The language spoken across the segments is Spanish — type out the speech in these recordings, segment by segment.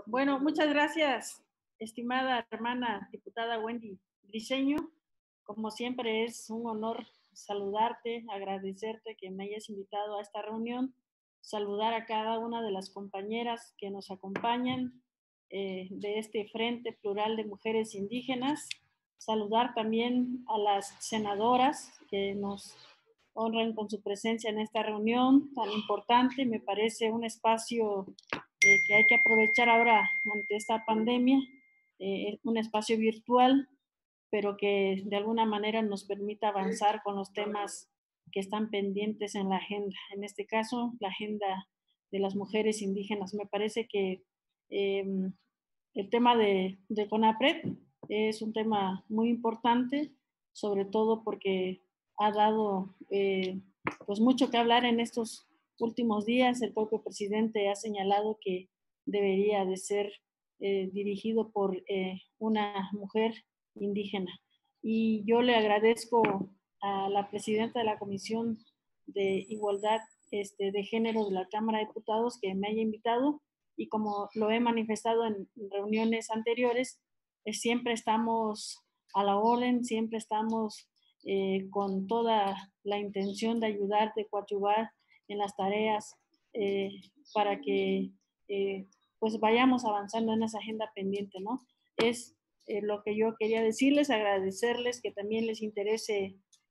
Bueno, muchas gracias, estimada hermana diputada Wendy Briceño. Como siempre es un honor saludarte, agradecerte que me hayas invitado a esta reunión, saludar a cada una de las compañeras que nos acompañan de este Frente Plural de Mujeres Indígenas, saludar también a las senadoras que nos honran con su presencia en esta reunión tan importante. Me parece un espacio que hay que aprovechar ahora ante esta pandemia, un espacio virtual, pero que de alguna manera nos permita avanzar con los temas que están pendientes en la agenda. En este caso, la agenda de las mujeres indígenas. Me parece que el tema de CONAPRED es un tema muy importante, sobre todo porque ha dado pues mucho que hablar en estos últimos días. El propio presidente ha señalado que debería de ser dirigido por una mujer indígena. Y yo le agradezco a la presidenta de la Comisión de Igualdad de Género de la Cámara de Diputados que me haya invitado, y como lo he manifestado en reuniones anteriores, siempre estamos a la orden, siempre estamos con toda la intención de ayudar, de coadyuvar en las tareas para que pues vayamos avanzando en esa agenda pendiente, ¿no? Es lo que yo quería decirles, agradecerles que también les interese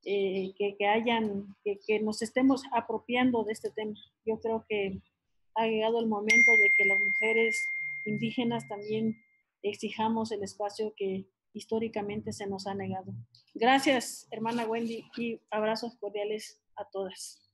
que nos estemos apropiando de este tema. Yo creo que ha llegado el momento de que las mujeres indígenas también exijamos el espacio que históricamente se nos ha negado. Gracias, hermana Wendy, y abrazos cordiales a todas.